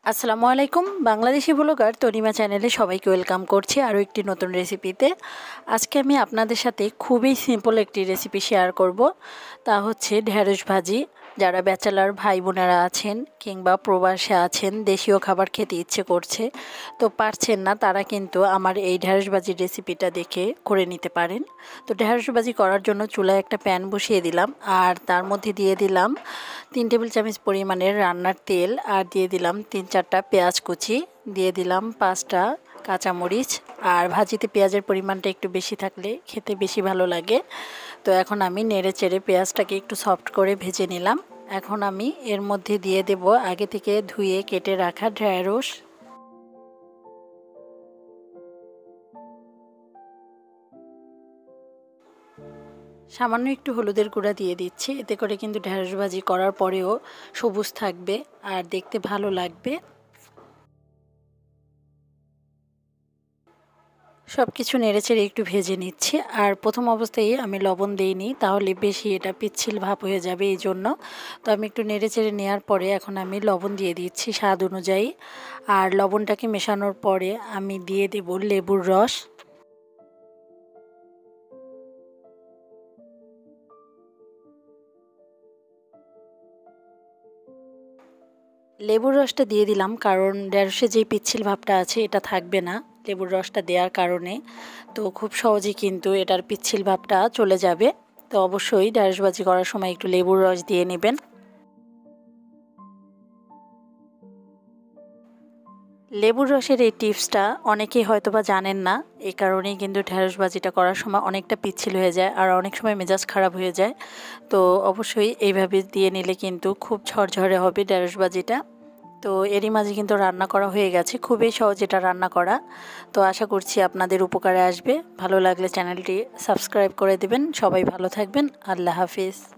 আসসালামু আলাইকুম। বাংলাদেশি ব্লগার তনিমা চ্যানেলে সবাইকে ওয়েলকাম করছি আরও একটি নতুন রেসিপিতে। আজকে আমি আপনাদের সাথে খুবই সিম্পল একটি রেসিপি শেয়ার করব, তা হচ্ছে ঢেঁড়স ভাজি। যারা ব্যাচেলার ভাই বোনেরা আছেন কিংবা প্রবাসে আছেন, দেশীয় খাবার খেতে ইচ্ছে করছে তো পারছেন না, তারা কিন্তু আমার এই ঢেঁড়স ভাজির রেসিপিটা দেখে করে নিতে পারেন। তো ঢেঁড়স ভাজি করার জন্য চুলায় একটা প্যান বসিয়ে দিলাম, আর তার মধ্যে দিয়ে দিলাম 3 টেবিল চামচ পরিমাণের রান্নার তেল, আর দিয়ে দিলাম 3-4টা পেঁয়াজ কুচি, দিয়ে দিলাম 5টা কাঁচামরিচ। আর ভাজিতে পেঁয়াজের পরিমাণটা একটু বেশি থাকলে খেতে বেশি ভালো লাগে। তো এখন আমি নেড়ে চেড়ে পেঁয়াজটাকে একটু সফট করে ভেজে নিলাম। এখন আমি এর মধ্যে দিয়ে দেব আগে থেকে ধুয়ে কেটে রাখা ঢেঁড়স। সামান্য একটু হলুদের গুঁড়া দিয়ে দিচ্ছি, এতে করে কিন্তু ঢেঁড়স ভাজি করার পরেও সবুজ থাকবে আর দেখতে ভালো লাগবে। সব কিছু নেড়েচেড়ে একটু ভেজে নিচ্ছি। আর প্রথম অবস্থায় আমি লবণ দিইনি, তাহলে বেশি এটা পিচ্ছিল ভাব হয়ে যাবে, এই জন্য। তো আমি একটু নেড়েচেড়ে নেওয়ার পরে এখন আমি লবণ দিয়ে দিচ্ছি স্বাদ অনুযায়ী। আর লবণটাকে মেশানোর পরে আমি দিয়ে দেব লেবুর রস। লেবুর রসটা দিয়ে দিলাম কারণ ঢেঁড়সে যে পিচ্ছিল ভাবটা আছে এটা থাকবে না লেবুর রসটা দেওয়ার কারণে। তো খুব সহজেই কিন্তু এটার পিচ্ছিল ভাবটা চলে যাবে। তো অবশ্যই ঢেঁড়স ভাজি করার সময় একটু লেবুর রস দিয়ে নেবেন। লেবুর রসের এই টিপসটা অনেকেই হয়তো বা জানেন না, এই কারণেই কিন্তু ঢেঁড়স ভাজিটা করার সময় অনেকটা পিচ্ছিল হয়ে যায় আর অনেক সময় মেজাজ খারাপ হয়ে যায়। তো অবশ্যই এইভাবে দিয়ে নিলে কিন্তু খুব ঝরঝরে হবে ঢেঁড়স ভাজিটা। তো এরই মাঝে কিন্তু রান্না করা হয়ে গেছে, খুবই সহজ এটা রান্না করা। তো আশা করছি আপনাদের উপকারে আসবে। ভালো লাগলে চ্যানেলটি সাবস্ক্রাইব করে দেবেন। সবাই ভালো থাকবেন। আল্লাহ হাফিজ।